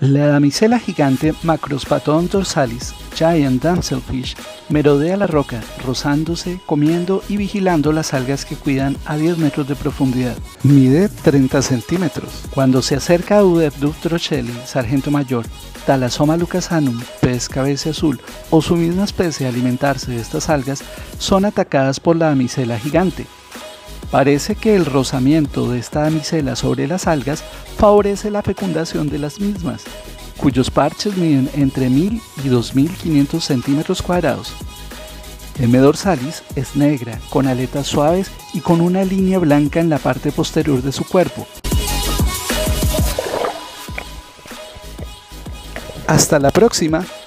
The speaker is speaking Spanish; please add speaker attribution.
Speaker 1: La damisela gigante Macrospaton dorsalis, Giant Damselfish, merodea la roca, rozándose, comiendo y vigilando las algas que cuidan a 10 metros de profundidad. Mide 30 centímetros. Cuando se acerca a Udebduc droshelli, sargento mayor, Thalassoma lucasanum, pez cabeza azul, o su misma especie alimentarse de estas algas, son atacadas por la damisela gigante. Parece que el rozamiento de esta damisela sobre las algas favorece la fecundación de las mismas, cuyos parches miden entre 1000 y 2500 centímetros cuadrados. M. dorsalis es negra, con aletas suaves y con una línea blanca en la parte posterior de su cuerpo. Hasta la próxima.